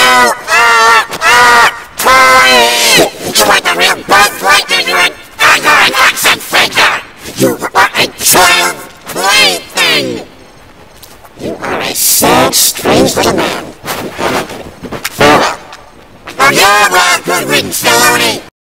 toy! You are the real Buzz Lightyear, you're an action figure! You are a child plaything! You are a sad, strange little man. Farewell. Oh, you're a good riddance, Filoni!